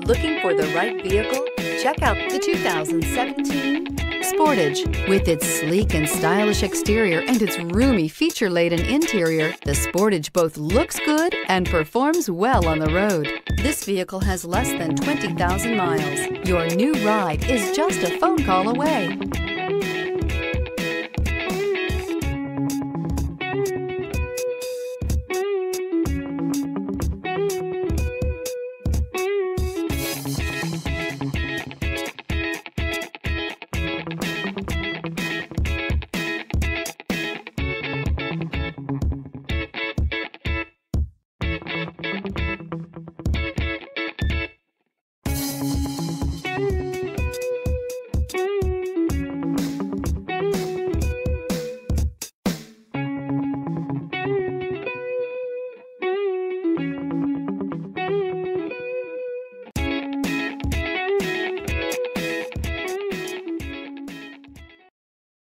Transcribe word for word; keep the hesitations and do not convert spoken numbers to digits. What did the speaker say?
Looking for the right vehicle? Check out the two thousand seventeen Sportage. With its sleek and stylish exterior and its roomy feature-laden interior, the Sportage both looks good and performs well on the road. This vehicle has less than twenty thousand miles. Your new ride is just a phone call away.